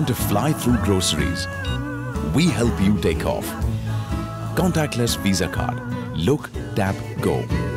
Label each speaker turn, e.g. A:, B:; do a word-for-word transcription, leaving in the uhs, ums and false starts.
A: Want to fly through groceries? We help you take off. Contactless Visa card. Look, tap, go.